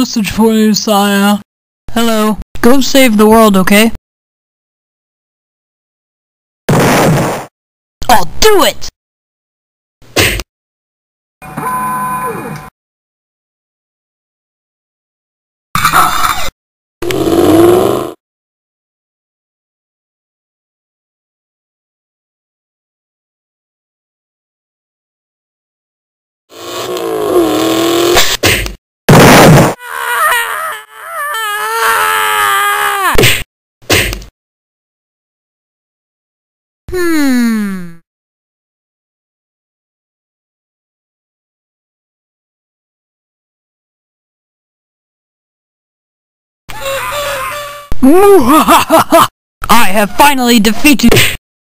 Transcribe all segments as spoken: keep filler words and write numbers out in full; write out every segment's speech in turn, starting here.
message for you, sire. Hello. Go save the world, okay? I'll do it! Hmm. I have finally defeated.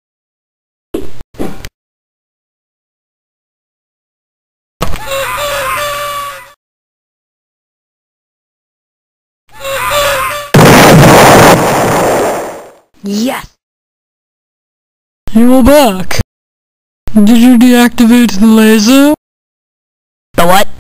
Yes. You're back. Did you deactivate the laser? The what?